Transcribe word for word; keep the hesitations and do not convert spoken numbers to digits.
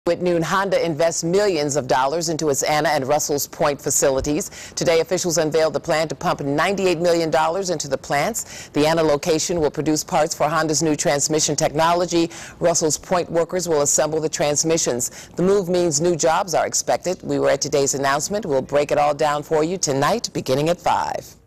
At noon, Honda invests millions of dollars into its Anna and Russells Point facilities. Today, officials unveiled the plan to pump ninety-eight million dollars into the plants. The Anna location will produce parts for Honda's new transmission technology. Russells Point workers will assemble the transmissions. The move means new jobs are expected. We were at today's announcement. We'll break it all down for you tonight, beginning at five.